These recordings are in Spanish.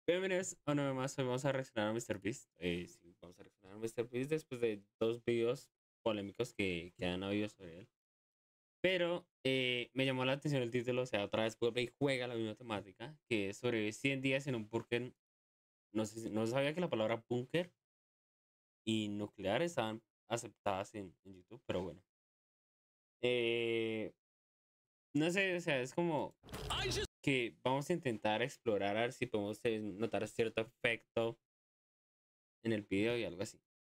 Bienvenidos a una vez más. Hoy vamos a reaccionar a MrBeast. Sí, vamos a reaccionar a MrBeast después de dos videos polémicos que han habido sobre él. Pero me llamó la atención el título. O sea, otra vez vuelve y juega la misma temática. Que es sobre 100 días en un búnker. No sé, no sabía que la palabra búnker y nuclear estaban aceptadas en YouTube. Pero bueno. Eh, no sé, o sea, es como que vamos a intentar explorar a ver si podemos notar cierto efecto en el video y algo así.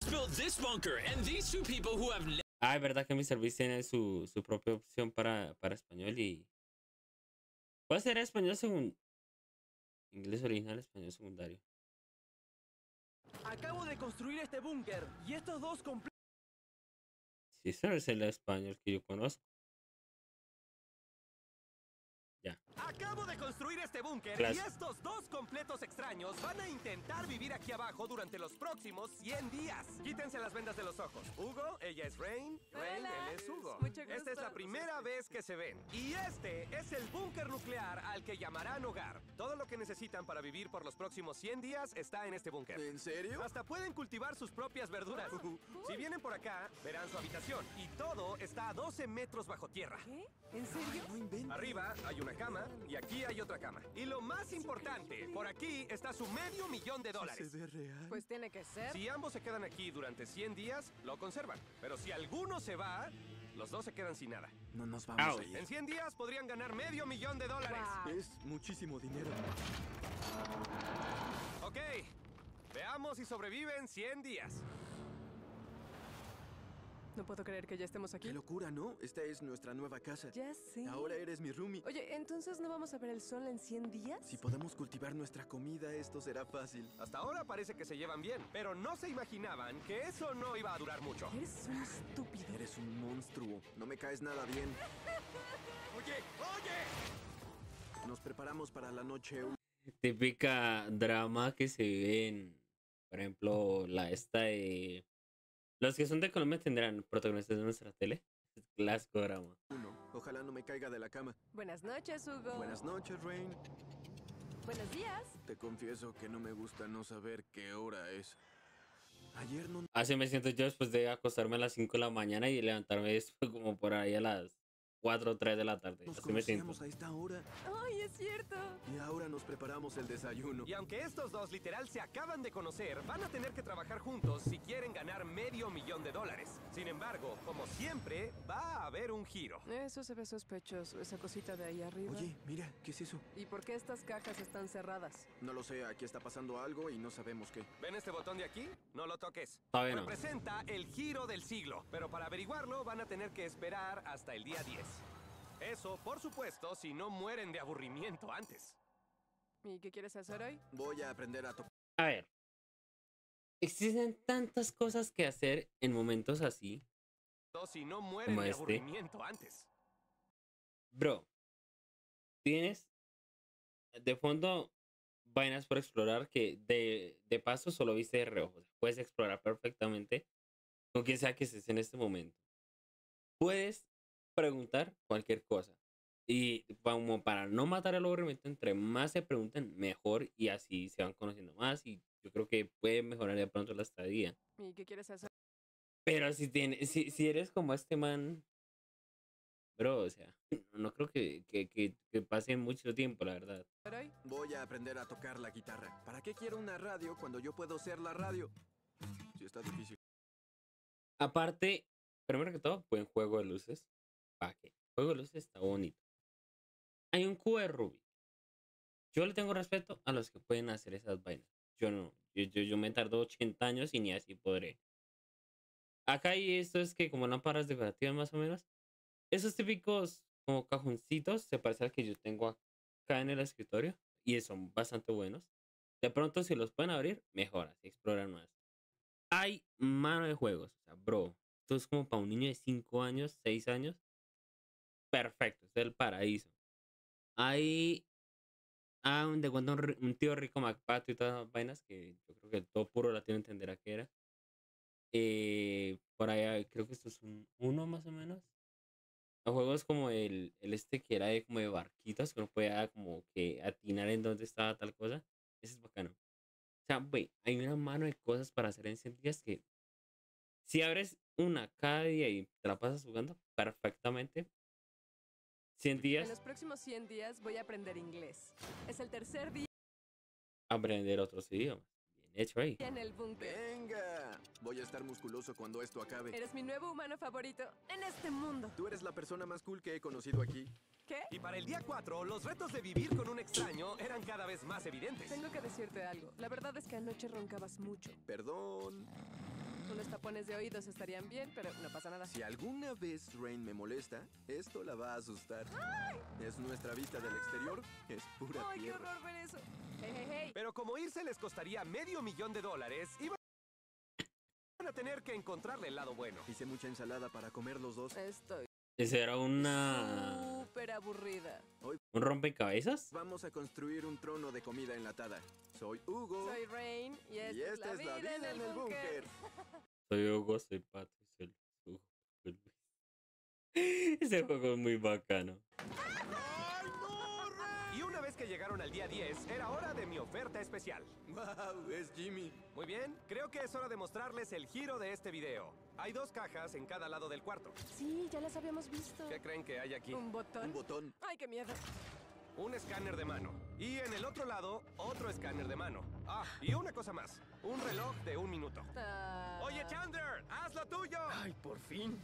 Ah, es verdad que MrBeast tiene su propia opción para español y puede ser español según inglés original, español secundario. Acabo de construir este búnker y estos dos Si eso es el español que yo conozco. Ya. Acabo de construir este búnker y Clásico. estos dos completos extraños van a intentar vivir aquí abajo durante los próximos 100 días. Quítense las vendas de los ojos. Hugo, ella es Rain. Rain, Hola. él es Hugo. Mucho gusto. Esta es la primera vez que se ven. Y este es el búnker nuclear al que llamarán hogar. Todo lo que necesitan para vivir por los próximos 100 días está en este búnker. ¿En serio? Hasta pueden cultivar sus propias verduras. Si vienen por acá, verán su habitación. Y todo está a 12 metros bajo tierra. ¿Qué? ¿En serio? No inventes. Arriba hay una cama y aquí hay otra cama. Y lo más importante, por aquí está su $500,000. ¿Se ve real? Pues tiene que ser. Si ambos se quedan aquí durante 100 días, lo conservan. Pero si alguno se va, los dos se quedan sin nada. No nos vamos Au. a ir. En 100 días podrían ganar $500,000. Wow. Es muchísimo dinero. Ok, veamos si sobreviven 100 días. No puedo creer que ya estemos aquí. Qué locura, ¿no? Esta es nuestra nueva casa. Ya sé. Ahora eres mi roomie. Oye, ¿entonces no vamos a ver el sol en 100 días? Si podemos cultivar nuestra comida, esto será fácil. Hasta ahora parece que se llevan bien, pero no se imaginaban que eso no iba a durar mucho. Eres un estúpido. Eres un monstruo. No me caes nada bien. Oye, oye. Nos preparamos para la noche. Típica drama que se ve en, por ejemplo, la esta de... Los que son de Colombia tendrán protagonistas de nuestra tele. Es clásico drama. Ojalá no me caiga de la cama. Buenas noches, Hugo. Buenas noches, Rain. Buenos días. Te confieso que no me gusta no saber qué hora es. Ayer no... Así me siento yo después de acostarme a las 5 de la mañana y levantarme después como por ahí a las 4 o 3 de la tarde. Nos Así me siento. conocíamos a esta hora Ay, es cierto. y ahora nos preparamos el desayuno. Y aunque estos dos literal se acaban de conocer, van a tener que trabajar juntos si quieren ganar $500,000. Sin embargo, como siempre, va a haber un giro. Eso se ve sospechoso, esa cosita de ahí arriba. Oye, mira, ¿qué es eso? ¿Y por qué estas cajas están cerradas? No lo sé, aquí está pasando algo y no sabemos qué. ¿Ven este botón de aquí? No lo toques. Todavía no. Representa el giro del siglo, pero para averiguarlo van a tener que esperar hasta el día 10. Eso, por supuesto, si no mueren de aburrimiento antes. ¿Y qué quieres hacer hoy? Voy a aprender a tocar. A ver. Existen tantas cosas que hacer en momentos así. Si no mueren Como de este. aburrimiento antes. Bro, tienes de fondo vainas por explorar que de paso solo viste de reojo. O sea, puedes explorar perfectamente con quien sea que estés en este momento. Puedes preguntar cualquier cosa. Y como para no matar el aburrimiento, entre más se pregunten, mejor. Y así se van conociendo más. Y yo creo que puede mejorar de pronto la estadía. ¿Y qué quieres hacer Pero si eres como este man, bro, o sea, no creo que pase mucho tiempo, la verdad. hoy? Voy a aprender a tocar la guitarra. ¿Para qué quiero una radio cuando yo puedo ser la radio? Sí, está difícil. Aparte, primero que todo, buen juego de luces. ¿Para qué? Juego de luces está bonito. Hay un cubo de Rubik. Yo le tengo respeto a los que pueden hacer esas vainas. Yo no. Yo me tardo 80 años y ni así podré. Acá hay esto es que como lámparas decorativas más o menos. Esos típicos como cajoncitos se parece al que yo tengo acá en el escritorio. Y son bastante buenos. De pronto si los pueden abrir, mejor. Así exploran más. Hay mano de juegos. O sea, bro. Esto es como para un niño de 5 años, 6 años. Perfecto. Es el paraíso. Hay de cuando un tío rico MacPato y todas esas vainas que yo creo que todo puro latino entenderá que era. Por allá creo que esto es un uno más o menos. Los juegos como el este que era de como de barquitos que uno podía como que atinar en dónde estaba tal cosa. Eso es bacano. O sea, güey, hay una mano de cosas para hacer en 100 días que si abres una cada día y te la pasas jugando perfectamente, 100 En días, los próximos 100 días voy a aprender inglés. Es el tercer día aprender otros idiomas. Bien hecho ahí. en el búnker. ¡Venga! Voy a estar musculoso cuando esto acabe. Eres mi nuevo humano favorito en este mundo. Tú eres la persona más cool que he conocido aquí. ¿Qué? Y para el día 4, los retos de vivir con un extraño eran cada vez más evidentes. Tengo que decirte algo. La verdad es que anoche roncabas mucho. Perdón. Unos tapones de oídos estarían bien, pero no pasa nada. Si alguna vez Rain me molesta, esto la va a asustar. Es nuestra vista del exterior, es pura ¡Ay, qué tierra. horror ver eso! ¡Hey, hey, hey! Pero como irse les costaría $500,000, iban a tener que encontrarle el lado bueno. Hice mucha ensalada para comer los dos. Estoy Ese era una... súper aburrida. ¿Un rompecabezas? Vamos a construir un trono de comida enlatada. Soy Hugo. Soy Rain y y esta es la vida en el búnker. Soy Hugo, soy Pato y soy Hugo, soy Luis. Ese juego es muy bacano. Y una vez que llegaron al día 10, era hora de mi oferta especial. ¡Wow! Es Jimmy. Muy bien, creo que es hora de mostrarles el giro de este video. Hay 2 cajas en cada lado del cuarto. Sí, ya las habíamos visto. ¿Qué creen que hay aquí? ¿Un botón? Un botón. ¡Ay, qué miedo! Un escáner de mano. Y en el otro lado, otro escáner de mano. Ah, y una cosa más. Un reloj de 1 minuto. Ah. Oye, Chandler, haz lo tuyo. ¡Ay, por fin!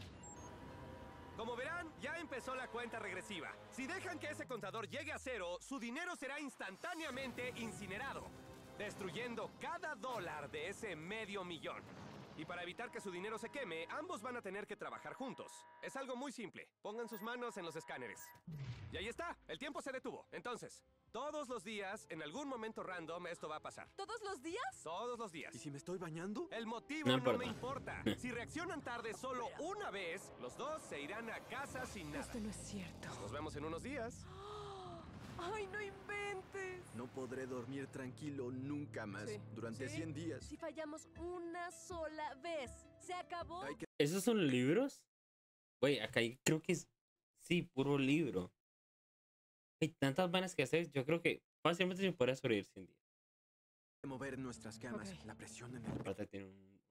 Como verán, ya empezó la cuenta regresiva. Si dejan que ese contador llegue a 0, su dinero será instantáneamente incinerado, destruyendo cada dólar de ese $500,000. Y para evitar que su dinero se queme, ambos van a tener que trabajar juntos. Es algo muy simple. Pongan sus manos en los escáneres. Y ahí está, el tiempo se detuvo. Entonces, todos los días, en algún momento random, esto va a pasar. ¿Todos los días? Todos los días. ¿Y si me estoy bañando? El motivo No no, importa. me importa. Si reaccionan tarde solo una vez, los dos se irán a casa sin nada. Esto no es cierto. Nos vemos en unos días. ¡Ay, no inventes! No podré dormir tranquilo nunca más. Sí. Durante ¿Sí? 100 días. Si fallamos una sola vez, ¿se acabó? Hay que ¿Esos son libros? Güey, acá hay, creo que es... Sí, puro libro. Hay tantas vainas que hacer. Yo creo que fácilmente se podría sobrevivir 100 días. mover nuestras camas. Ok. La presión en el Aparte tiene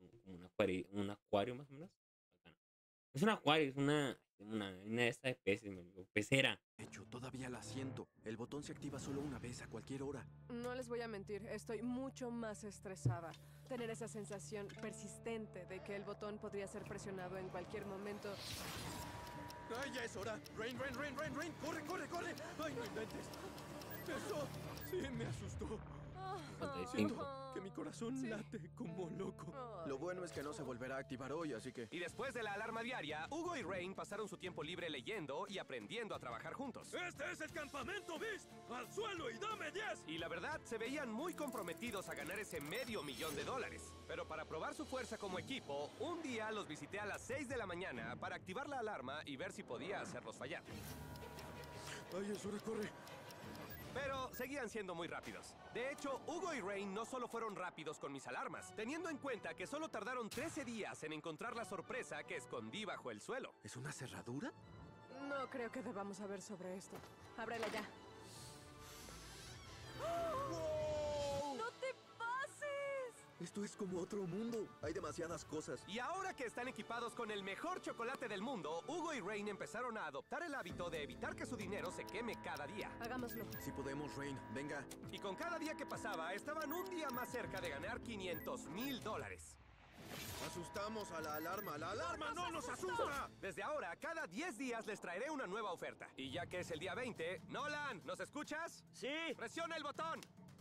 un acuario más o menos. Bacano. Es un acuario, es una de esta de peces, pecera. pecho. Todavía la siento. El botón se activa solo una vez a cualquier hora. No les voy a mentir, estoy mucho más estresada. Tener esa sensación persistente de que el botón podría ser presionado en cualquier momento. ¡Ay, ya es hora! ¡Rain, Rain, Rain, Rain, Rain! ¡Corre, corre, corre! ¡Ay, no inventes! Eso sí me asustó. 55. Que mi corazón Sí. late como loco. Ay, Lo bueno es que no se volverá a activar hoy, así que... Y después de la alarma diaria, Hugo y Rain pasaron su tiempo libre leyendo y aprendiendo a trabajar juntos. ¡Este es el campamento, Beast! ¡Al suelo y dame 10! Y la verdad, se veían muy comprometidos a ganar ese $500,000. Pero para probar su fuerza como equipo, un día los visité a las 6 de la mañana para activar la alarma y ver si podía hacerlos fallar. ¡Ay, es hora, corre! Pero seguían siendo muy rápidos. De hecho, Hugo y Rain no solo fueron rápidos con mis alarmas, teniendo en cuenta que solo tardaron 13 días en encontrar la sorpresa que escondí bajo el suelo. ¿Es una cerradura? no creo que debamos saber sobre esto. Ábrela ya. ¡Wow! ¡No te pases! Esto es como otro mundo. Hay demasiadas cosas. Y ahora que están equipados con el mejor chocolate del mundo, Hugo y Rain empezaron a adoptar el hábito de evitar que su dinero se queme cada día. Hagámoslo. Si podemos, Rain. Venga. Y con cada día que pasaba, estaban un día más cerca de ganar $500,000. Asustamos a la alarma. ¡La alarma ¡No nos asusta! Desde ahora, cada 10 días les traeré una nueva oferta. Y ya que es el día 20, Nolan, ¿nos escuchas? ¡Sí! ¡Presiona el botón!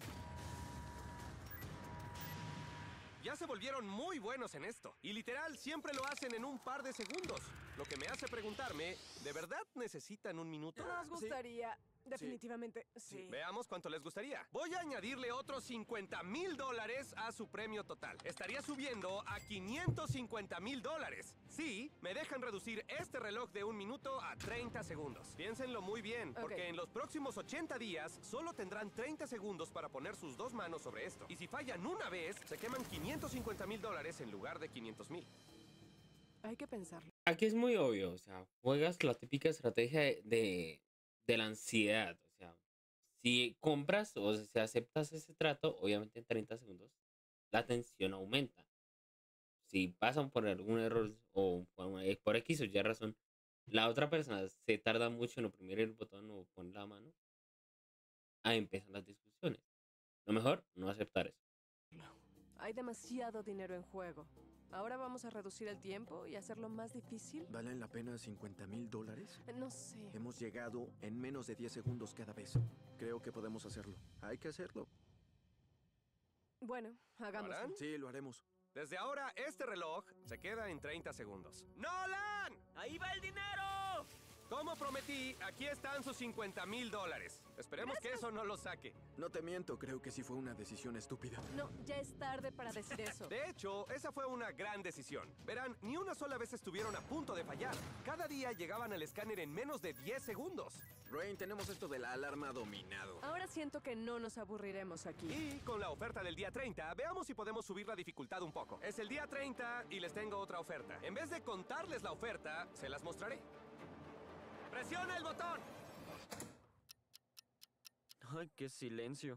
Ya se volvieron muy buenos en esto. Y literal, siempre lo hacen en un par de segundos. Lo que me hace preguntarme, ¿de verdad necesitan un minuto? Nos gustaría. Definitivamente, sí. Veamos cuánto les gustaría. Voy a añadirle otros $50,000 a su premio total. Estaría subiendo a $550,000. Sí, me dejan reducir este reloj de 1 minuto a 30 segundos. Piénsenlo muy bien, porque Ok. en los próximos 80 días solo tendrán 30 segundos para poner sus 2 manos sobre esto. Y si fallan una vez, se queman $550,000 en lugar de $500,000. Hay que pensarlo. Aquí es muy obvio, o sea, juegas la típica estrategia de la ansiedad. O sea, Si compras o si aceptas ese trato, obviamente en 30 segundos la tensión aumenta. Si pasan por algún error o por X o Y razón, la otra persona se tarda mucho en oprimir el botón o poner la mano, ahí empiezan las discusiones. Lo mejor, no aceptar eso. Hay demasiado dinero en juego. ¿Ahora vamos a reducir el tiempo y hacerlo más difícil? ¿Valen la pena $50,000? No sé. Hemos llegado en menos de 10 segundos cada vez. Creo que podemos hacerlo. Hay que hacerlo. Bueno, hagámoslo. ¿Harán? Sí, lo haremos. Desde ahora, este reloj se queda en 30 segundos. ¡Nolan! ¡Ahí va el dinero! Como prometí, aquí están sus $50,000. Esperemos que eso no lo saque. No te miento, creo que sí fue una decisión estúpida. No, ya es tarde para decir eso. De hecho, esa fue una gran decisión. Verán, ni una sola vez estuvieron a punto de fallar. Cada día llegaban al escáner en menos de 10 segundos. Rain, tenemos esto de la alarma dominado. Ahora siento que no nos aburriremos aquí. Y con la oferta del día 30, veamos si podemos subir la dificultad un poco. Es el día 30 y les tengo otra oferta. En vez de contarles la oferta, se las mostraré. ¡Presiona el botón! Ay, qué silencio.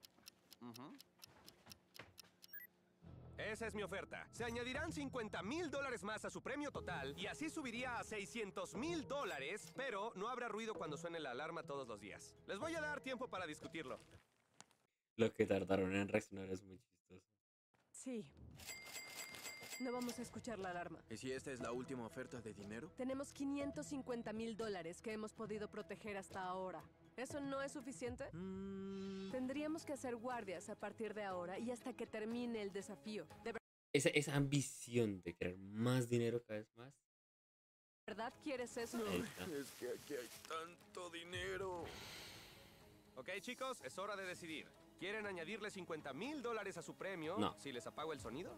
Esa es mi oferta. Se añadirán $50,000 más a su premio total y así subiría a $600,000, pero no habrá ruido cuando suene la alarma todos los días. Les voy a dar tiempo para discutirlo. Lo que tardaron en reaccionar es muy chistoso. Sí. No vamos a escuchar la alarma. ¿Y si esta es la última oferta de dinero? Tenemos $550,000 que hemos podido proteger hasta ahora. ¿Eso no es suficiente? Tendríamos que hacer guardias a partir de ahora y hasta que termine el desafío. ¿De Esa ambición de querer más dinero cada vez más. verdad quieres eso? Ahí está. Es que aquí hay tanto dinero. Ok, chicos, es hora de decidir. ¿Quieren añadirle $50,000 a su premio No. si les apago el sonido?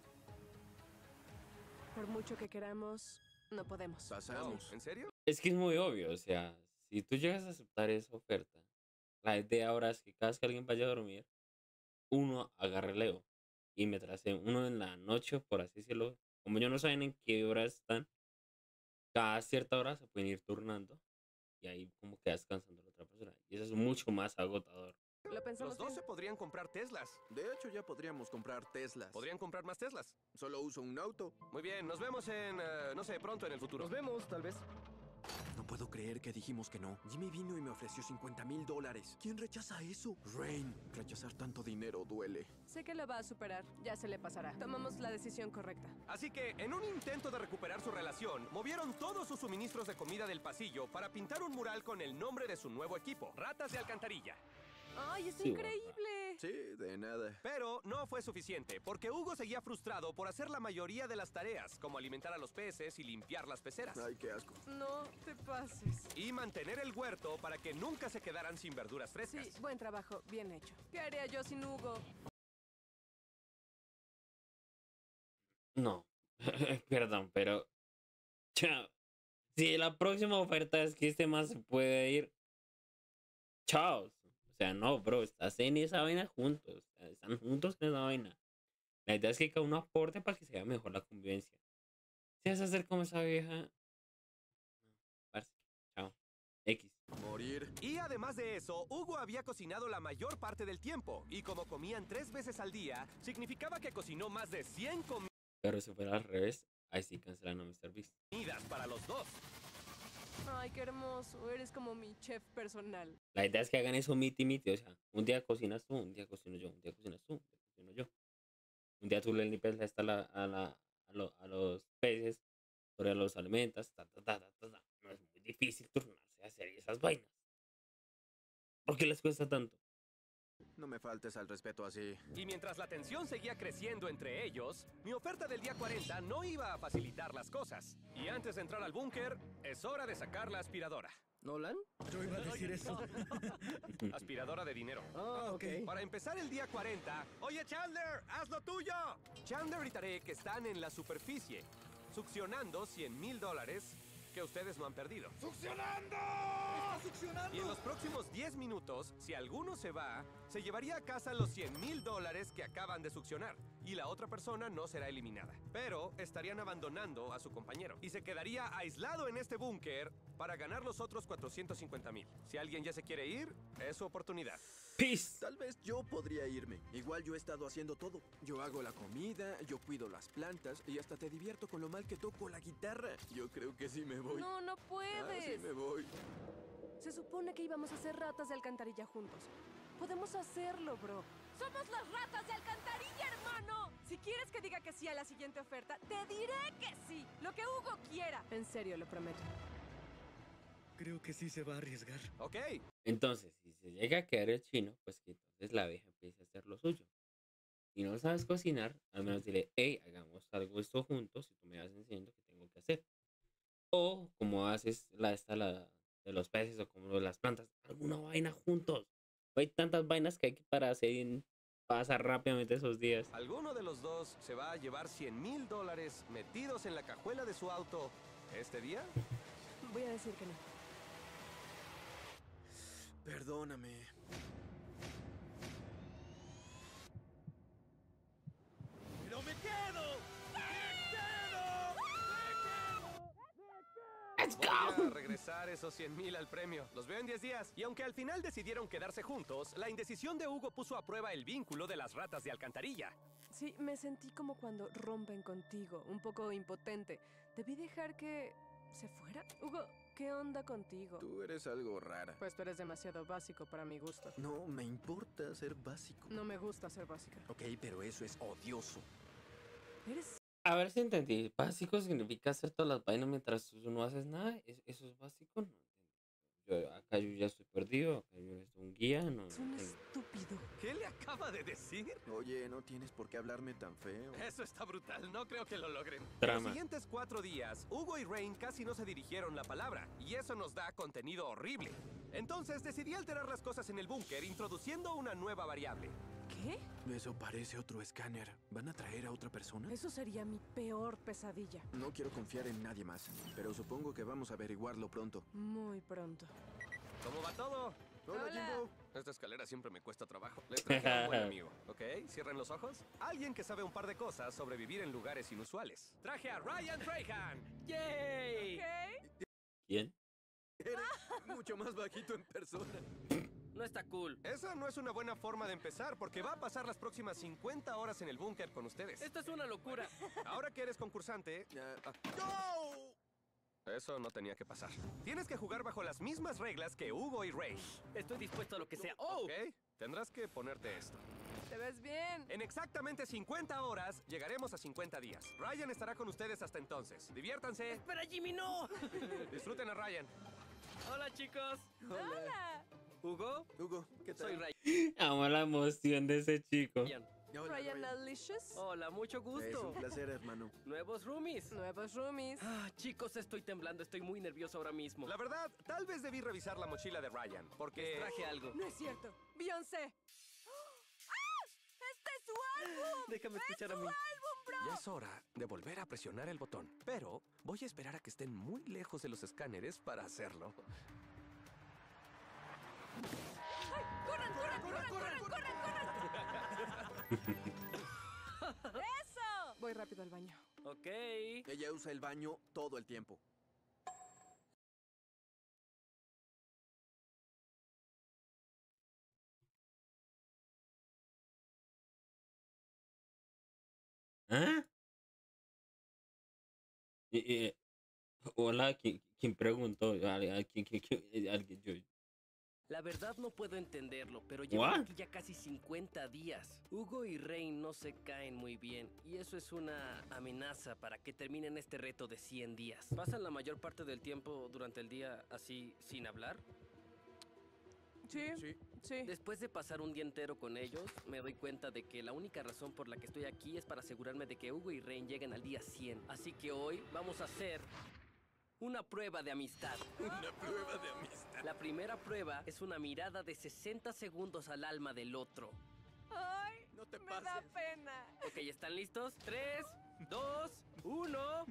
Por mucho que queramos, no podemos. Pasamos. ¿En serio? Es que es muy obvio, o sea, si tú llegas a aceptar esa oferta, la idea ahora es que cada vez que alguien vaya a dormir, uno agarre Leo. Y mientras uno en la noche, por así decirlo, como ellos no saben en qué horas están, cada cierta hora se pueden ir turnando y ahí como que descansando la otra persona. Y eso es mucho más agotador. Lo pensamos Los dos bien. se podrían comprar Teslas. De hecho, ya podríamos comprar Teslas. Podrían comprar más Teslas. Solo uso un auto. Muy bien, nos vemos en, no sé, pronto en el futuro. Nos vemos, tal vez. No puedo creer que dijimos que no. Jimmy vino y me ofreció $50,000. ¿Quién rechaza eso? Rain, rechazar tanto dinero duele. Sé que lo va a superar. Ya se le pasará. Tomamos la decisión correcta. Así que, en un intento de recuperar su relación, movieron todos sus suministros de comida del pasillo para pintar un mural con el nombre de su nuevo equipo, Ratas de Alcantarilla. ¡Ay, es Sí, increíble! Sí, de nada. Pero no fue suficiente, porque Hugo seguía frustrado por hacer la mayoría de las tareas, como alimentar a los peces y limpiar las peceras. Ay, qué asco. No te pases. Y mantener el huerto para que nunca se quedaran sin verduras Sí, frescas. buen trabajo. Bien hecho. ¿Qué haría yo sin Hugo? No, perdón, pero chao. Si la próxima oferta es que este más se puede ir, chao. O sea, no, bro, estás en esa vaina juntos. O sea, están juntos en esa vaina. La idea es que cada uno aporte para que sea mejor la convivencia. Si vas a hacer como esa vieja, parce, chao. X. Morir. Y además de eso, Hugo había cocinado la mayor parte del tiempo, y como comían 3 veces al día, significaba que cocinó más de 100 Pero si fuera al revés, ahí sí cancelan a Mr. Beast. comidas para los dos. Ay, qué hermoso. Eres como mi chef personal. La idea es que hagan eso miti. O sea, un día cocinas tú, un día cocino yo, un día cocinas tú, un día cocino yo. Un día tú le limpias a los peces, otro día los alimentas, ta. No es muy difícil turnarse a hacer esas vainas. ¿Por qué les cuesta tanto? No me faltes al respeto así. Y mientras la tensión seguía creciendo entre ellos, mi oferta del día 40 no iba a facilitar las cosas. Y antes de entrar al búnker, es hora de sacar la aspiradora. ¿Nolan? Yo iba a decir eso. Aspiradora de dinero. Ah, ok. Para empezar el día 40, ¡oye Chandler, haz lo tuyo! Chandler y Tarek están en la superficie, succionando $100,000 que ustedes no han perdido. ¡Succionando! ¡Está succionando! Y en los próximos 10 minutos, si alguno se va, se llevaría a casa los $100,000 que acaban de succionar. Y la otra persona no será eliminada. Pero estarían abandonando a su compañero. Y se quedaría aislado en este búnker para ganar los otros 450,000. Si alguien ya se quiere ir, es su oportunidad. Peace. Tal vez yo podría irme. Igual yo he estado haciendo todo. Yo hago la comida, yo cuido las plantas y hasta te divierto con lo mal que toco la guitarra. Yo creo que sí me voy. No, no puedes. Sí me voy. Se supone que íbamos a ser ratas de alcantarilla juntos. Podemos hacerlo, bro. ¡Somos las ratas de alcantarilla, hermano! Si quieres que diga que sí a la siguiente oferta, te diré que sí. Lo que Hugo quiera. En serio, lo prometo. Creo que sí se va a arriesgar. Ok, Entonces, si se llega a quedar el chino, pues que entonces la abeja empiece a hacer lo suyo. Si no sabes cocinar, al menos dile, hey, hagamos algo esto juntos y tú me vas enseñando qué tengo que hacer. O como haces la de los peces o como de las plantas, alguna vaina juntos. Hay tantas vainas que hay que para hacer y pasar rápidamente esos días. alguno de los dos se va a llevar $100,000 metidos en la cajuela de su auto este día. Voy a decir que no. Perdóname. ¡Pero me quedo! Voy a regresar esos 100,000 al premio. Los veo en 10 días. Y aunque al final decidieron quedarse juntos, la indecisión de Hugo puso a prueba el vínculo de las ratas de alcantarilla. Sí, me sentí como cuando rompen contigo, un poco impotente. Debí dejar que se fuera. Hugo, ¿qué onda contigo? Tú eres algo rara. Pues tú eres demasiado básico para mi gusto. No me importa ser básico. No me gusta ser básica. Ok, pero eso es odioso. Eres... A ver si entendí. Básico significa hacer todas las vainas mientras tú no haces nada. ¿Eso es básico? No entendí. Acá yo ya estoy perdido. Acá yo necesito un guía. No un tengo. estúpido. ¿Qué le acaba de decir? Oye, no tienes por qué hablarme tan feo. Eso está brutal, no creo que lo logren. En los Trama. siguientes 4 días, Hugo y Rain casi no se dirigieron la palabra, y eso nos da contenido horrible. Entonces decidí alterar las cosas en el búnker introduciendo una nueva variable. ¿Qué? Eso parece otro escáner. ¿Van a traer a otra persona? Eso sería mi peor pesadilla. No quiero confiar en nadie más, pero supongo que vamos a averiguarlo pronto. Muy pronto. ¿Cómo va todo? Hola, Hola. Jimbo. Esta escalera siempre me cuesta trabajo. Les traje a un buen amigo, ¿ok? Cierren los ojos. Alguien que sabe un par de cosas sobre vivir en lugares inusuales. Traje a Ryan Trahan. ¡Yay! ¿Qué? ¿Quién? Eres mucho más bajito en persona. No está cool. Esa no es una buena forma de empezar porque va a pasar las próximas 50 horas en el búnker con ustedes. Esto es una locura. Ahora que eres concursante, eso no tenía que pasar. Tienes que jugar bajo las mismas reglas que Hugo y Ray. Estoy dispuesto a lo que sea. ¡Oh! ¿Ok? Tendrás que ponerte esto. ¿Te ves bien? En exactamente 50 horas llegaremos a 50 días. Ryan estará con ustedes hasta entonces. Diviértanse. ¡Espera, Jimmy, no! Disfruten a Ryan. Hola, chicos. Hola. ¿Hugo? Hugo, ¿qué tal? Soy Ryan. Amo la emoción de ese chico. Hola, Ryan Alicious. Hola, mucho Es gusto. un placer, hermano. Nuevos roomies. Nuevos roomies. Chicos, estoy temblando. Estoy muy nervioso ahora mismo. La verdad, tal vez debí revisar la mochila de Ryan, porque... Traje algo. No es cierto. Beyoncé. ¡Ah! ¡Este es su álbum! Déjame escuchar a mí. Ya es hora de volver a presionar el botón. Pero voy a esperar a que estén muy lejos de los escáneres para hacerlo. ¡Corran, corran, corran, corran, corran, corran! ¡Eso! Voy rápido al baño. Ok. Ella usa el baño todo el tiempo. ¿Ah? Hola, ¿quién preguntó? Alguien, yo. La verdad no puedo entenderlo, pero llevo What? aquí ya casi 50 días. Hugo y Rain no se caen muy bien, y eso es una amenaza para que terminen este reto de 100 días. ¿Pasan la mayor parte del tiempo durante el día así, sin hablar? Sí, Sí. sí. Después de pasar un día entero con ellos, me doy cuenta de que la única razón por la que estoy aquí es para asegurarme de que Hugo y Rain lleguen al día 100. Así que hoy vamos a hacer una prueba de amistad. Una prueba de amistad. La primera prueba es una mirada de 60 segundos al alma del otro. Ay, No te me da pases. pena. Ok, ¿están listos? 3, 2, 1.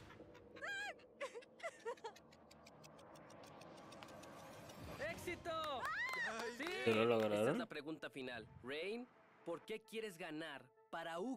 ¡Éxito! Ay, ¡Sí! ¿Se lo Esta es lograron? la pregunta final. Rain, ¿por qué quieres ganar para Hugo?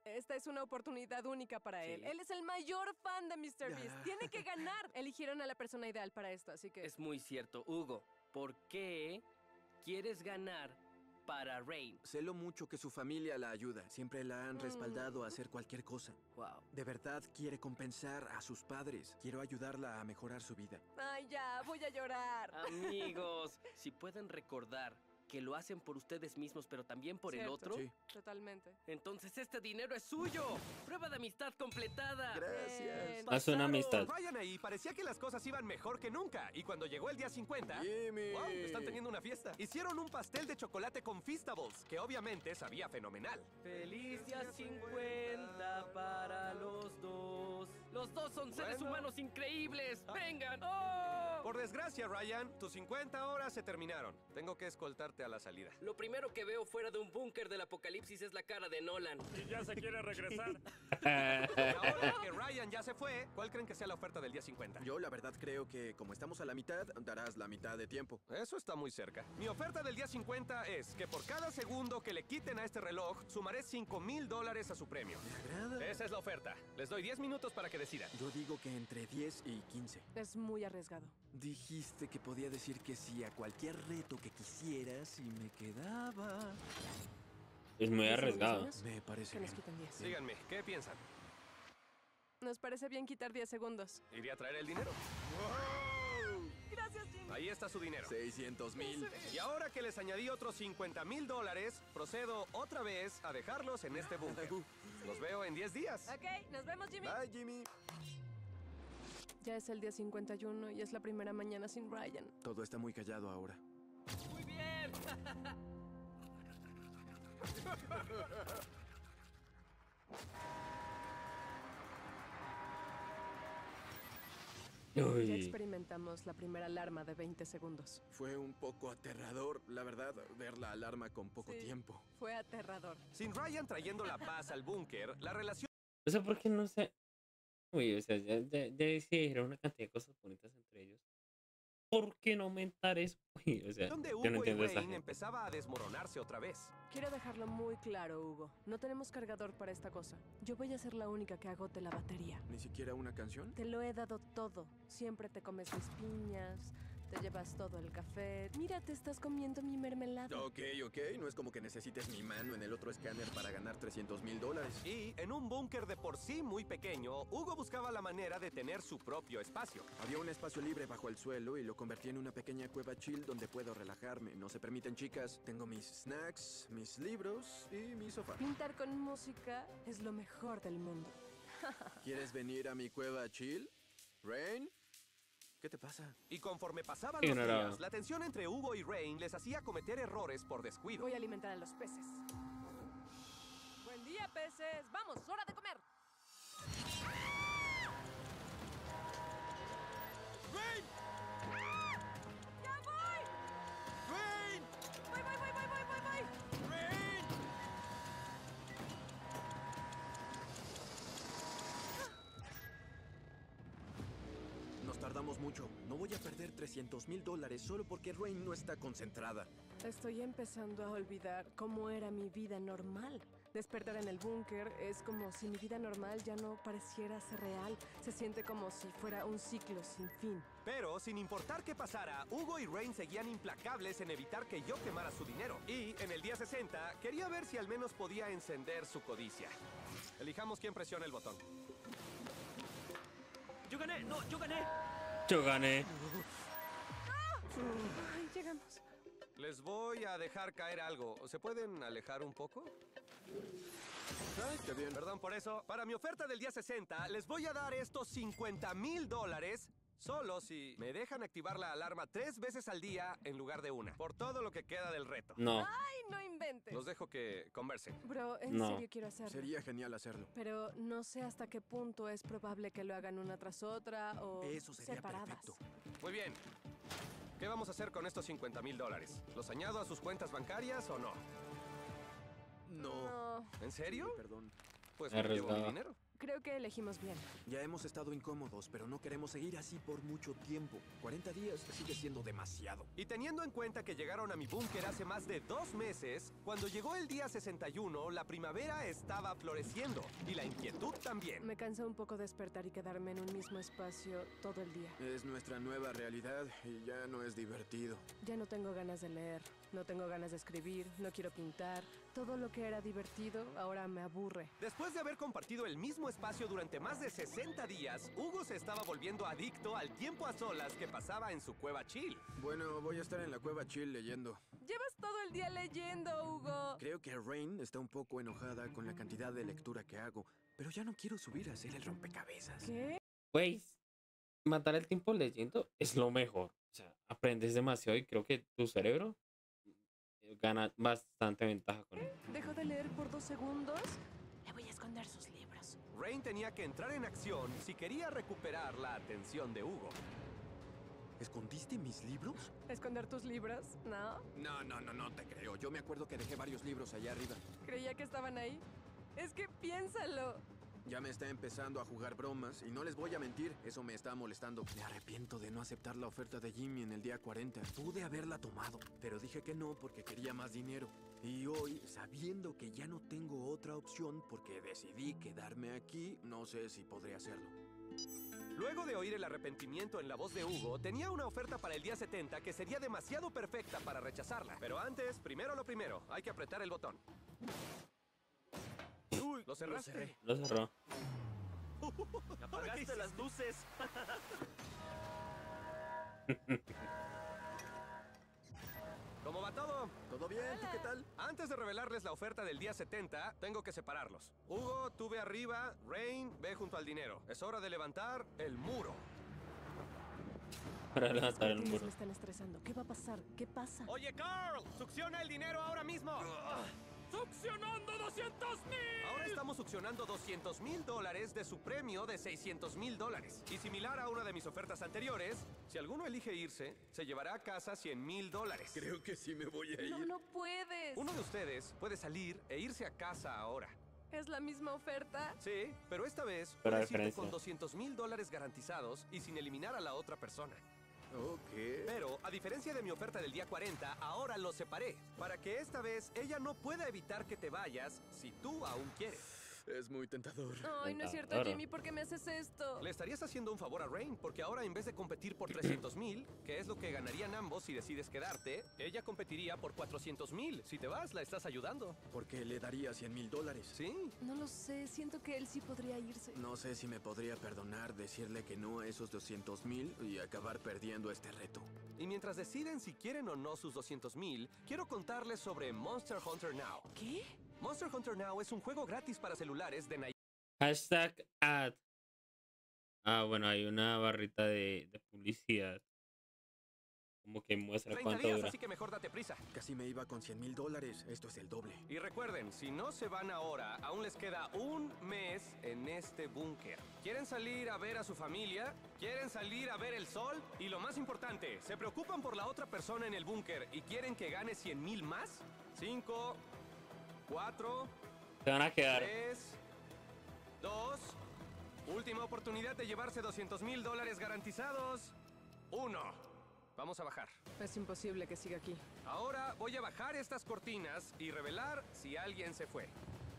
Esta es una oportunidad única para él. Sí. Él es el mayor fan de Mr. Beast. Tiene que ganar. Eligieron a la persona ideal para esto, así que... Es muy cierto. Hugo, ¿por qué quieres ganar para Rain? Sé lo mucho que su familia la ayuda. Siempre la han respaldado a hacer cualquier cosa. Wow. De verdad quiere compensar a sus padres. Quiero ayudarla a mejorar su vida. Ay, ya, voy a llorar. Amigos, si pueden recordar que lo hacen por ustedes mismos, pero también por el Cierto. otro, Sí. Totalmente. entonces este dinero es suyo. Prueba de amistad completada. Gracias. Bien. Haz una amistad. Ryan ahí parecía que las cosas iban mejor que nunca. Y cuando llegó el día 50... Jimmy. ¡Wow! Están teniendo una fiesta. Hicieron un pastel de chocolate con Feastables, que obviamente sabía fenomenal. Feliz día 50 para los dos. Los dos son seres Bueno. humanos increíbles. ¡Vengan! ¡Oh! Por desgracia, Ryan, tus 50 horas se terminaron. Tengo que escoltarte a la salida. Lo primero que veo fuera de un búnker del apocalipsis es la cara de Nolan. Y ya se quiere regresar. Y ahora que Ryan ya se fue, ¿cuál creen que sea la oferta del día 50? Yo la verdad creo que como estamos a la mitad, darás la mitad de tiempo. Eso está muy cerca. Mi oferta del día 50 es que por cada segundo que le quiten a este reloj, sumaré $5,000 a su premio. Me agrada. Esa es la oferta. Les doy 10 minutos para que decidan. Yo digo que entre 10 y 15. Es muy arriesgado. Dijiste que podía decir que sí a cualquier reto que quisieras y me quedaba. Es muy arriesgado. ¿10 segundos Me más? parece Que nos bien. quiten 10. Díganme, ¿qué piensan? Nos parece bien quitar 10 segundos. ¿Iría a traer el dinero? Gracias, Jimmy. Ahí está su dinero. 600,000. Y ahora que les añadí otros $50,000, procedo otra vez a dejarlos en este búnker. Los veo en 10 días. Ok, nos vemos, Jimmy. Bye, Jimmy. Ya es el día 51 y es la primera mañana sin Ryan. Todo está muy callado ahora. Muy bien. Ya Uy. experimentamos la primera alarma de 20 segundos. Fue un poco aterrador, la verdad, ver la alarma con poco Sí. tiempo. Fue aterrador. Sin Ryan trayendo la paz al búnker, la relación O sea, ¿por qué no sé? Uy, o sea, ya dijeron una cantidad de cosas bonitas entre ellos. ¿Por qué no aumentar eso? Uy, o sea, de yo no Hugo y entiendo a esa Rain gente. empezaba a desmoronarse otra vez. Quiero dejarlo muy claro, Hugo. No tenemos cargador para esta cosa. Yo voy a ser la única que agote la batería. ¿Ni siquiera una canción? Te lo he dado todo. Siempre te comes mis piñas, te llevas todo el café. Mira, te estás comiendo mi mermelada. Ok, no es como que necesites mi mano en el otro escáner para ganar $300,000. Y en un búnker de por sí muy pequeño, Hugo buscaba la manera de tener su propio espacio. Había un espacio libre bajo el suelo y lo convertí en una pequeña cueva chill donde puedo relajarme. No se permiten chicas. Tengo mis snacks, mis libros y mi sofá. Pintar con música es lo mejor del mundo. ¿Quieres venir a mi cueva chill? Rain? ¿Qué te pasa? Y conforme pasaban Sí, los no, no. días, la tensión entre Hugo y Rain les hacía cometer errores por descuido. Voy a alimentar a los peces. Buen día, peces. Vamos, hora de comer. ¡Rain! ¡Ya voy! ¡Rain! ¡Voy! ¡Rain! Nos tardamos mucho. No voy a perder $300,000 solo porque Rain no está concentrada. Estoy empezando a olvidar cómo era mi vida normal. Despertar en el búnker es como si mi vida normal ya no pareciera ser real. Se siente como si fuera un ciclo sin fin. Pero, sin importar qué pasara, Hugo y Rain seguían implacables en evitar que yo quemara su dinero. Y, en el día 60, quería ver si al menos podía encender su codicia. Elijamos quién presiona el botón. Yo gané. No, yo gané. Yo gané. Ay, llegamos. Les voy a dejar caer algo. ¿Se pueden alejar un poco? Ay, qué bien. Perdón por eso. Para mi oferta del día 60, les voy a dar estos $50,000 solo si me dejan activar la alarma 3 veces al día en lugar de una. Por todo lo que queda del reto. No. Ay, no inventes. Los dejo que conversen. Bro, en No. serio quiero hacerlo. Sería genial hacerlo. Pero no sé hasta qué punto es probable que lo hagan una tras otra o Eso sería separadas. perfecto. Muy bien. ¿Qué vamos a hacer con estos $50,000? ¿Los añado a sus cuentas bancarias o no? No. No. ¿En serio? Perdón. Pues me llevo mi Arriesgado. dinero. creo que elegimos bien. Ya hemos estado incómodos, pero no queremos seguir así por mucho tiempo. 40 días sigue siendo demasiado. Y teniendo en cuenta que llegaron a mi búnker hace más de 2 meses, cuando llegó el día 61, la primavera estaba floreciendo y la inquietud también. Me cansa un poco despertar y quedarme en un mismo espacio todo el día. Es nuestra nueva realidad y ya no es divertido. Ya no tengo ganas de leer, no tengo ganas de escribir, no quiero pintar. Todo lo que era divertido ahora me aburre. Después de haber compartido el mismo espacio durante más de 60 días, Hugo se estaba volviendo adicto al tiempo a solas que pasaba en su cueva chill. Bueno, voy a estar en la cueva chill leyendo. Llevas todo el día leyendo, Hugo. Creo que Rain está un poco enojada con la cantidad de lectura que hago, pero ya no quiero subir a hacer el rompecabezas. ¿Qué? Güey, matar el tiempo leyendo es lo mejor. O sea, aprendes demasiado y creo que tu cerebro gana bastante ventaja con él. ¿Dejó de leer por 2 segundos? Le voy a esconder sus libros. Rain tenía que entrar en acción si quería recuperar la atención de Hugo. ¿Escondiste mis libros? ¿Esconder tus libros? ¿No? No te creo. Yo me acuerdo que dejé varios libros allá arriba. Creía que estaban ahí. Es que piénsalo. Ya me está empezando a jugar bromas y no les voy a mentir, eso me está molestando. Me arrepiento de no aceptar la oferta de Jimmy en el día 40. Pude haberla tomado, pero dije que no porque quería más dinero. Y hoy, sabiendo que ya no tengo otra opción porque decidí quedarme aquí, no sé si podré hacerlo. Luego de oír el arrepentimiento en la voz de Hugo, tenía una oferta para el día 70 que sería demasiado perfecta para rechazarla. Pero antes, primero lo primero, hay que apretar el botón. Uy, ¿lo cerraste? Lo cerró. ¡Apagaste las luces! ¿Cómo va todo? ¿Todo bien? ¿Tú qué tal? Antes de revelarles la oferta del día 70, tengo que separarlos. Hugo, tú ve arriba, Rain, ve junto al dinero. Es hora de levantar el muro. Para levantar el Tienes muro. me están estresando. ¿Qué va a pasar? ¿Qué pasa? Oye, Carl, succiona el dinero ahora mismo. ¡Succionando 200,000! Ahora estamos succionando $200,000 de su premio de $600,000. Y similar a una de mis ofertas anteriores, si alguno elige irse, se llevará a casa $100,000. Creo que sí me voy a ir. No, no puedes. Uno de ustedes puede salir e irse a casa ahora. ¿Es la misma oferta? Sí, pero esta vez Pero puedes irte diferencia. con $200,000 garantizados y sin eliminar a la otra persona. Ok. Pero, a diferencia de mi oferta del día 40, ahora lo separé. Para que esta vez ella no pueda evitar que te vayas si tú aún quieres. Es muy tentador. Ay, no es cierto, Tentador. Jimmy. ¿Por qué me haces esto? Le estarías haciendo un favor a Rain, porque ahora en vez de competir por $300,000, que es lo que ganarían ambos si decides quedarte, ella competiría por $400,000. Si te vas, la estás ayudando. Porque le daría $100,000. ¿Sí? No lo sé. Siento que él sí podría irse. No sé si me podría perdonar decirle que no a esos $200,000 y acabar perdiendo este reto. Y mientras deciden si quieren o no sus $200,000, quiero contarles sobre Monster Hunter Now. ¿Qué? Monster Hunter Now es un juego gratis para celulares de Hashtag ad. Ah, bueno, hay una barrita de publicidad. Como que muestra 30 cuánto días, dura. así que mejor date prisa. Casi me iba con $100,000. Esto es el doble. Y recuerden, si no se van ahora, aún les queda un mes en este búnker. ¿Quieren salir a ver a su familia? ¿Quieren salir a ver el sol? Y lo más importante, ¿se preocupan por la otra persona en el búnker y quieren que gane $100,000 más? 5, 4, Se van a quedar. 3, 2, última oportunidad de llevarse $200,000 garantizados. 1. Vamos a bajar. Es imposible que siga aquí. Ahora voy a bajar estas cortinas y revelar si alguien se fue.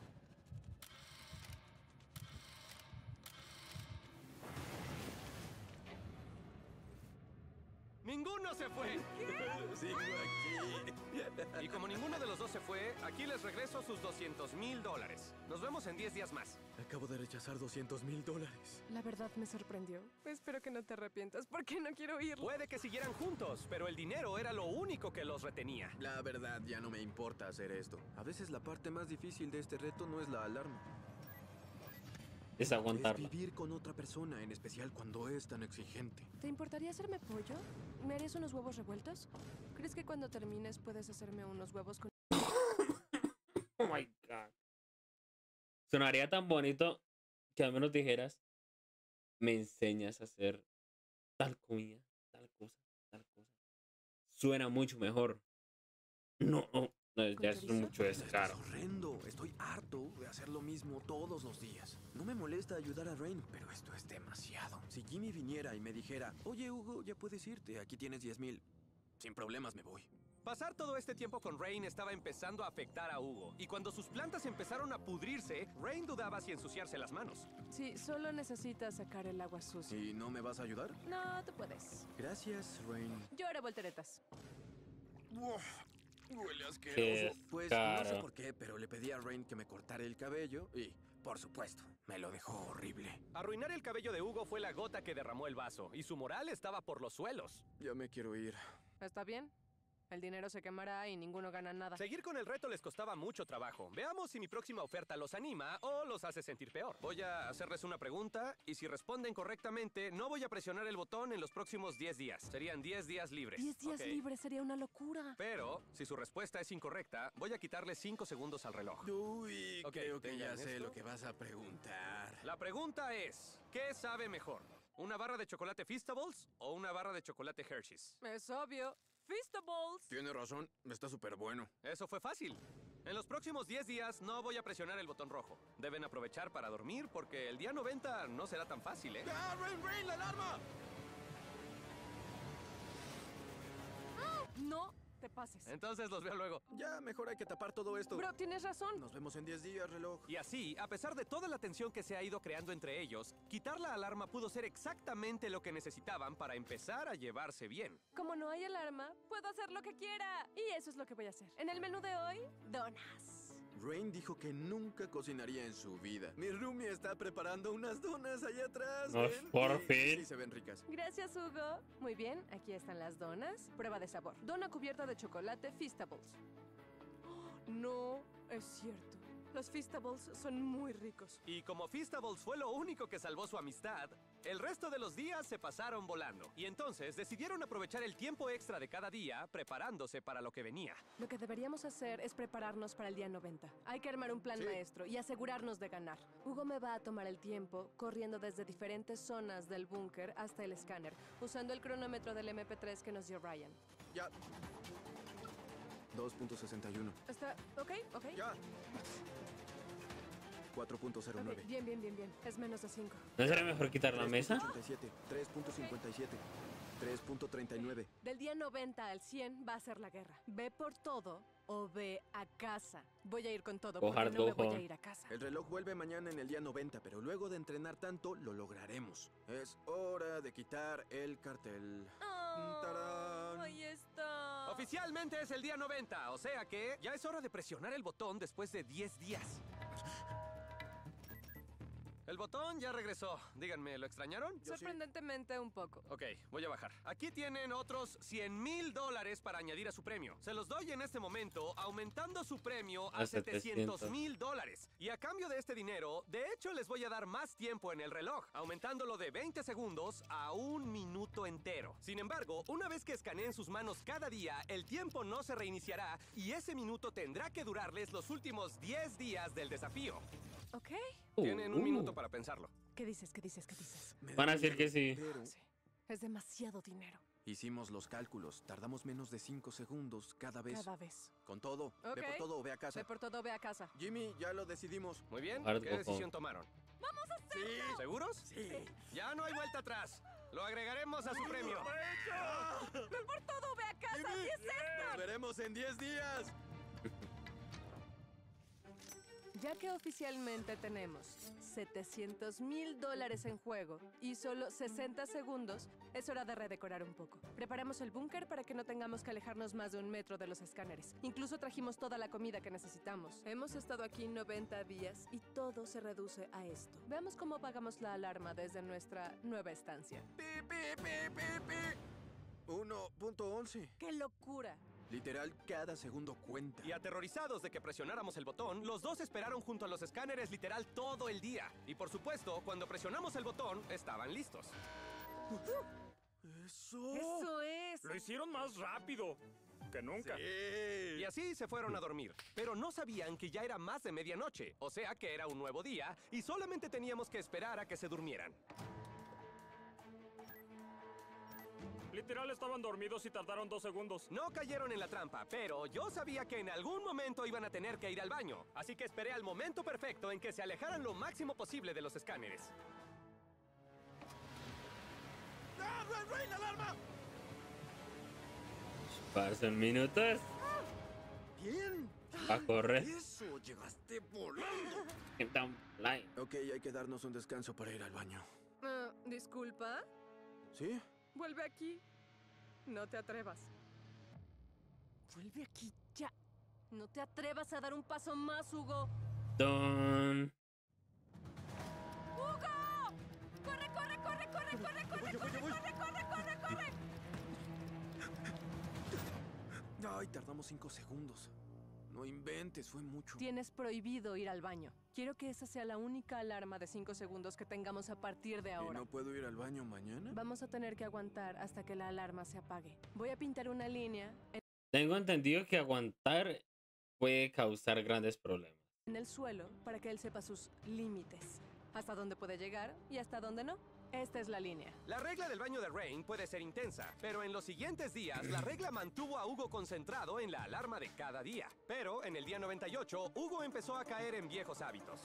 ¡Ninguno se fue! Sigo aquí. Y como ninguno de los dos se fue, aquí les regreso sus $200,000. Nos vemos en 10 días más. Acabo de rechazar $200,000. La verdad me sorprendió. Espero que no te arrepientas porque no quiero ir. Puede que siguieran juntos, pero el dinero era lo único que los retenía. La verdad, ya no me importa hacer esto. A veces la parte más difícil de este reto no es la alarma. Es Es aguantarlo. vivir con otra persona, en especial cuando es tan exigente. ¿Te importaría hacerme pollo? ¿Me harías unos huevos revueltos? ¿Crees que cuando termines puedes hacerme unos huevos con... Oh my god. Sonaría tan bonito que al menos dijeras, me enseñas a hacer tal comida, tal cosa, tal cosa. Suena mucho mejor. No, No, ¿Con ya es chorizo? mucho Esto descaro. es horrendo. Estoy harto de hacer lo mismo todos los días. No me molesta ayudar a Rain, pero esto es demasiado. Si Jimmy viniera y me dijera, oye, Hugo, ya puedes irte, aquí tienes 10,000. Sin problemas me voy. Pasar todo este tiempo con Rain estaba empezando a afectar a Hugo, y cuando sus plantas empezaron a pudrirse, Rain dudaba si ensuciarse las manos. Sí, solo necesitas sacar el agua sucia. ¿Y no me vas a ayudar? No, tú puedes. Gracias, Rain. Yo haré volteretas. Huele asqueroso. Qué Pues no sé caro. por qué, pero le pedí a Rain que me cortara el cabello y, por supuesto, me lo dejó horrible. Arruinar el cabello de Hugo fue la gota que derramó el vaso, y su moral estaba por los suelos. Ya me quiero ir. ¿Está bien? El dinero se quemará y ninguno gana nada. Seguir con el reto les costaba mucho trabajo. Veamos si mi próxima oferta los anima o los hace sentir peor. Voy a hacerles una pregunta y si responden correctamente, no voy a presionar el botón en los próximos 10 días. Serían 10 días libres. 10 días ¿ok? libres sería una locura. Pero, si su respuesta es incorrecta, voy a quitarle 5 segundos al reloj. Uy, Ok, creo que ya tengan sé esto. lo que vas a preguntar. La pregunta es, ¿qué sabe mejor? ¿Una barra de chocolate Feastables o una barra de chocolate Hershey's? Es obvio. Feastables. Tiene razón, está súper bueno. Eso fue fácil. En los próximos 10 días no voy a presionar el botón rojo. Deben aprovechar para dormir porque el día 90 no será tan fácil, ¿eh? ¡Ah, Rain, Rain, la alarma! No te pases. Entonces los veo luego. Ya, mejor hay que tapar todo esto. Bro, tienes razón. Nos vemos en 10 días, reloj. Y así, a pesar de toda la tensión que se ha ido creando entre ellos, quitar la alarma pudo ser exactamente lo que necesitaban para empezar a llevarse bien. Como no hay alarma, puedo hacer lo que quiera. Y eso es lo que voy a hacer. En el menú de hoy, donas. Rain dijo que nunca cocinaría en su vida. Mi roomie está preparando unas donas allá atrás. No, ¿ven? por Y fin. sí se ven ricas. Gracias, Hugo. Muy bien, aquí están las donas. Prueba de sabor. Dona cubierta de chocolate Feastables. Oh, no, es cierto. Los Feastables son muy ricos. Y como Feastables fue lo único que salvó su amistad, el resto de los días se pasaron volando. Y entonces decidieron aprovechar el tiempo extra de cada día preparándose para lo que venía. Lo que deberíamos hacer es prepararnos para el día 90. Hay que armar un plan Sí. maestro y asegurarnos de ganar. Hugo me va a tomar el tiempo corriendo desde diferentes zonas del búnker hasta el escáner, usando el cronómetro del MP3 que nos dio Ryan. Ya. 2.61. ¿Está ok? ¿Ok? Ya. Ok, 4.09. bien, bien, bien, bien. Es menos de 5. ¿No será mejor quitar la mesa? 3.87. 3.57. 3.39. Del día 90 al 100 va a ser la guerra. Ve por todo o ve a casa. Voy a ir con todo Go porque hard, no me go voy a home. ir a casa. El reloj vuelve mañana en el día 90, pero luego de entrenar tanto, lo lograremos. Es hora de quitar el cartel. Oh, ¡Tarán! ahí está. Oficialmente es el día 90, o sea que ya es hora de presionar el botón después de 10 días. El botón ya regresó. Díganme, ¿lo extrañaron? Yo sí. Sorprendentemente un poco. Ok, voy a bajar. Aquí tienen otros $100,000 para añadir a su premio. Se los doy en este momento, aumentando su premio a A 700. $700,000. Y a cambio de este dinero, de hecho les voy a dar más tiempo en el reloj, aumentándolo de 20 segundos a 1 minuto entero. Sin embargo, una vez que escaneen sus manos cada día, el tiempo no se reiniciará y ese minuto tendrá que durarles los últimos 10 días del desafío. ¿Ok? Tienen un minuto para pensarlo. ¿Qué dices? ¿Qué dices? ¿Qué dices? Me Van a da decir que miedo, sí. pero Sí. Es demasiado dinero. hicimos los cálculos. Tardamos menos de 5 segundos cada vez. Cada vez. Con todo. Ve Ok. por todo o ve a casa. Ve por todo, ve a casa. Jimmy, ya lo decidimos. Muy bien, Hard ¿qué go decisión home. tomaron? Sí. ¿Seguros? Sí. Ya no hay vuelta atrás. Lo agregaremos a su premio. Ve por todo, ve a casa. ¿Qué es esto? Nos veremos en 10 días. Ya que oficialmente tenemos $700,000 en juego y solo 60 segundos, es hora de redecorar un poco. Preparamos el búnker para que no tengamos que alejarnos más de 1 metro de los escáneres. Incluso trajimos toda la comida que necesitamos. Hemos estado aquí 90 días y todo se reduce a esto. Veamos cómo apagamos la alarma desde nuestra nueva estancia. Pi, pi, pi, pi, pi. 1.11. ¡Qué locura! Literal, cada segundo cuenta. Y aterrorizados de que presionáramos el botón, los dos esperaron junto a los escáneres literal todo el día. Y por supuesto, cuando presionamos el botón, estaban listos. ¡Eso! ¡Eso es! Lo hicieron más rápido que nunca. Y así se fueron a dormir. Pero no sabían que ya era más de medianoche, o sea que era un nuevo día y solamente teníamos que esperar a que se durmieran. Literal estaban dormidos y tardaron 2 segundos. No cayeron en la trampa, pero yo sabía que en algún momento iban a tener que ir al baño. Así que esperé al momento perfecto en que se alejaran lo máximo posible de los escáneres. ¡Ah, Rain, alarma! Pasan minutos. ¡Bien! A correr. ¡Eso! ¡Llegaste volando! Down line. Ok, hay que darnos un descanso para ir al baño. Disculpa. ¿Sí? Vuelve aquí. No te atrevas. Vuelve aquí ya. No te atrevas a dar un paso más, Hugo. Don. ¡Hugo! ¡Corre, corre, corre, corre, corre, corre, corre, corre, corre, corre, corre! Ay, tardamos 5 segundos. No inventes, fue mucho. Tienes prohibido ir al baño. Quiero que esa sea la única alarma de 5 segundos que tengamos a partir de ¿Y ahora. no puedo ir al baño mañana? Vamos a tener que aguantar hasta que la alarma se apague. Voy a pintar una línea Tengo entendido que aguantar puede causar grandes problemas. en el suelo para que él sepa sus límites. Hasta dónde puede llegar y hasta dónde no. Esta es la línea. La regla del baño de Rain puede ser intensa, pero en los siguientes días la regla mantuvo a Hugo concentrado en la alarma de cada día. Pero en el día 98, Hugo empezó a caer en viejos hábitos.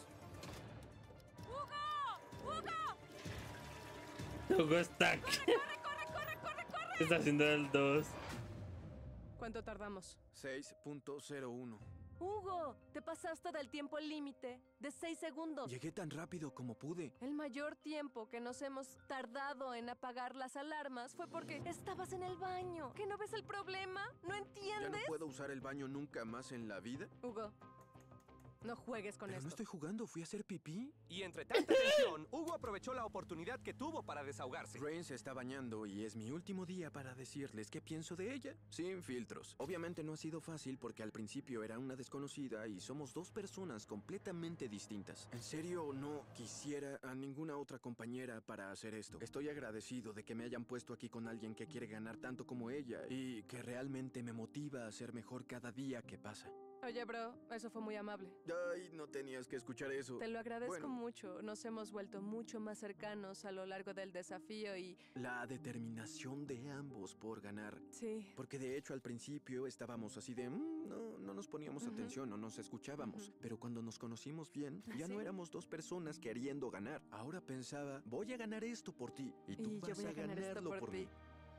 ¡Hugo! ¡Hugo! Hugo está aquí. ¡Corre, corre, corre, corre, corre! ¿Qué está haciendo el 2? ¿Cuánto tardamos? 6.01. ¡Hugo! Te pasaste del tiempo límite de 6 segundos. Llegué tan rápido como pude. El mayor tiempo que nos hemos tardado en apagar las alarmas fue porque estabas en el baño. ¿Que no ves el problema? ¿No ¿Ya no entiendes? puedo usar el baño nunca más en la vida? Hugo, no juegues con Pero esto. no estoy jugando, fui a hacer pipí. Y entre tanta tensión, Hugo aprovechó la oportunidad que tuvo para desahogarse. Rain se está bañando y es mi último día para decirles qué pienso de ella, sin filtros. Obviamente no ha sido fácil porque al principio era una desconocida y somos dos personas completamente distintas. En serio, no quisiera a ninguna otra compañera para hacer esto. Estoy agradecido de que me hayan puesto aquí con alguien que quiere ganar tanto como ella y que realmente me motiva a ser mejor cada día que pasa. Oye, bro, eso fue muy amable. Ay, no tenías que escuchar eso. Te lo agradezco Bueno. mucho. Nos hemos vuelto mucho más cercanos a lo largo del desafío y... La determinación de ambos por ganar. Sí. Porque de hecho al principio estábamos así de, no nos poníamos Ujú. atención, no nos escuchábamos. Ujú. Pero cuando nos conocimos bien, ya no Sí. éramos dos personas queriendo ganar. Ahora pensaba, voy a ganar esto por ti. Y tú Y yo vas voy a a ganar esto ganarlo por mí. ti.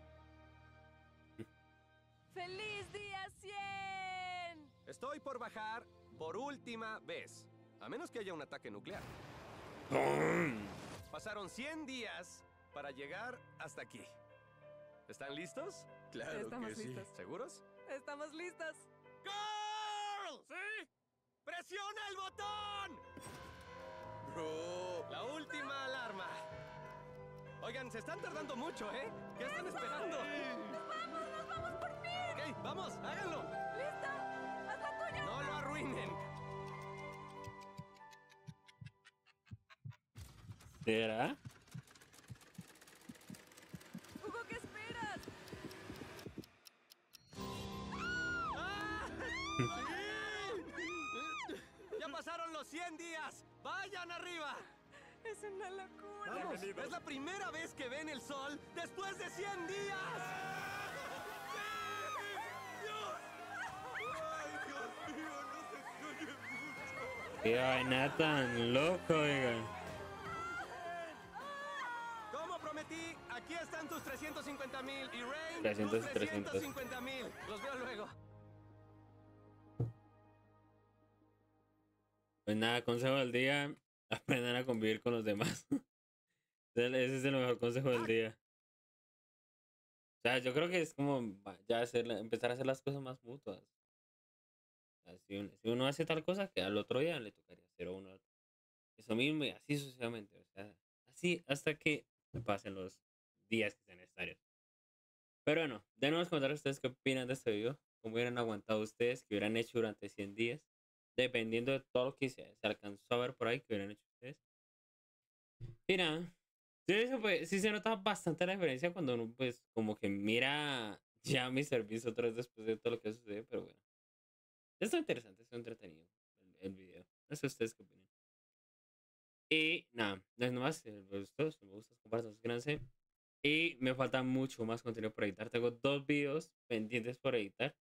¡Feliz día 100! Estoy por bajar por última vez. A menos que haya un ataque nuclear. Pasaron 100 días para llegar hasta aquí. ¿Están listos? Claro Estamos que sí. listos. ¿Seguros? Estamos listos. ¡Girl! ¡Sí! ¡Presiona el botón! Bro. La última alarma. Oigan, se están tardando mucho, ¿eh? ¿Qué están esperando? ¡Nos vamos por fin! Ok, vamos, háganlo. ¡Lista! ¡Haz la tuya! No lo arruinen. ¿Será? Hugo, ¿qué esperas? ¡Ah! ¡Sí! ¡Ya pasaron los 100 días! ¡Vayan arriba! Es una locura. ¡Vamos! Bienvenidos. ¡Es la primera vez que ven el sol después de 100 días! ¡Sí! ¡Dios! ¡Ay, Dios mío! ¡No se escuche mucho! Qué vaina tan loco, oigan. Como prometí, aquí están tus 350,000 y Rain 300, tus 300. 350,000. Los veo luego. Pues nada, consejo del día. Aprendan a convivir con los demás. Ese es el mejor consejo del día. O sea, yo creo que es como ya empezar a hacer las cosas más mutuas. O sea, si uno hace tal cosa, que al otro día le tocaría hacer a uno eso mismo y así sucesivamente. O sea, así hasta que pasen los días que sean necesarios. Pero bueno, déjenos contar a ustedes qué opinan de este video. Cómo hubieran aguantado ustedes, qué hubieran hecho durante 100 días. Dependiendo de todo lo que se alcanzó a ver por ahí, que hubieran hecho ustedes. Y nada, sí se nota bastante la diferencia cuando uno, pues, como que mira ya mi servicio otra vez después de todo lo que sucede, pero bueno. Está interesante, está entretenido el video. No sé ustedes qué opinan. Y nada, no es nomás. Si les gustó, si me gusta, compartan, suscríbanse. Y me falta mucho más contenido por editar. Tengo 2 videos pendientes por editar.